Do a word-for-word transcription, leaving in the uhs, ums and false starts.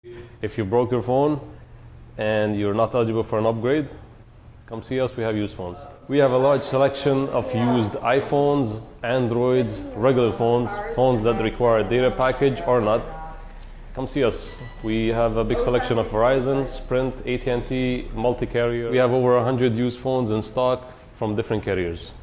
If you broke your phone and you're not eligible for an upgrade, come see us, we have used phones. We have a large selection of used iPhones, Androids, regular phones, phones that require a data package or not. Come see us. We have a big selection of Verizon, Sprint, A T and T, multi-carrier. We have over one hundred used phones in stock from different carriers.